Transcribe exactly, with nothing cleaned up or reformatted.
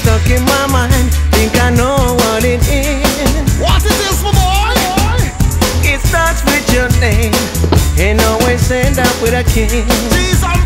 stuck in my mind. Think I know what it is. What is this, my boy? It starts with your name and always end up with a kiss. These are